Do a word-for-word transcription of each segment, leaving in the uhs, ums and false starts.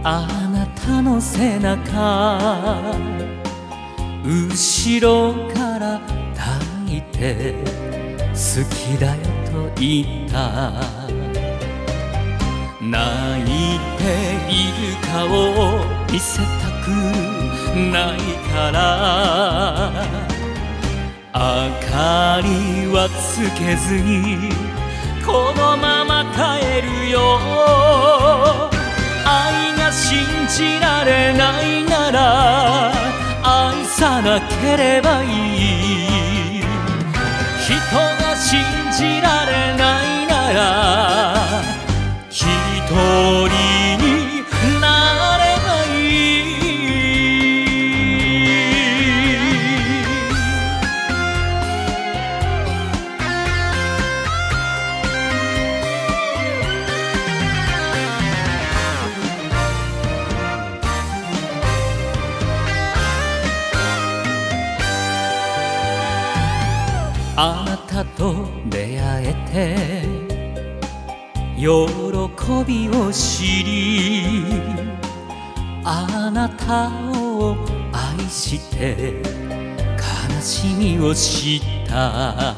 あなたの背中後ろから抱いて好きだよと言った泣いている顔見せたくないから明かりはつけずにこのまま帰るよ愛が信じられないなら愛さなければいい人が信じられないなら一人になればいいあなたと出会えて喜びを知りあなたを愛して悲しみを知った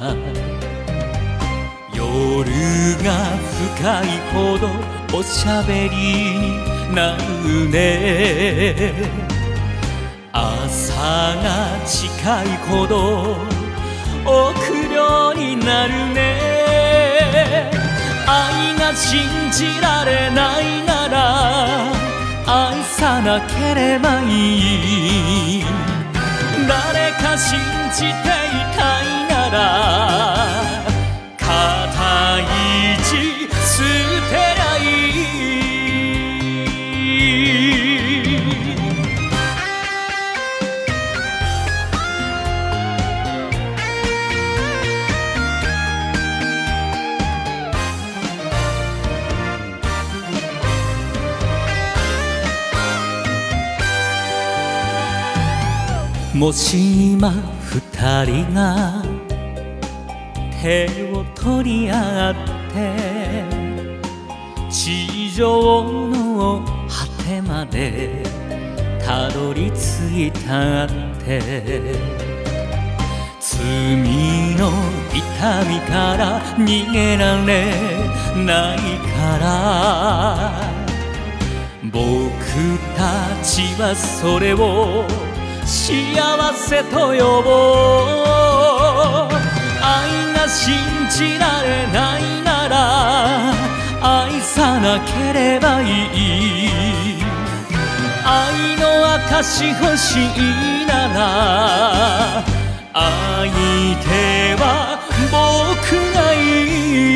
夜が深いほどおしゃべりになるね朝が近いほど臆病になるね愛が信じられないなら愛さなければいい誰か信じていたいなら片一捨てりゃいいもし今二人が手を取り合って地上の果てまでたどり着いたって罪の痛みから逃げられないから僕たちはそれを幸せと呼ぼう愛が信じられないなら愛さなければいい愛の証欲しいなら相手は僕がい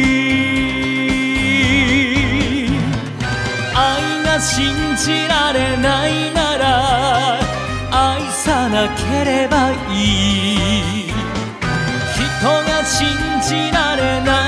い愛が信じられないなら愛さなければいい人が信じられない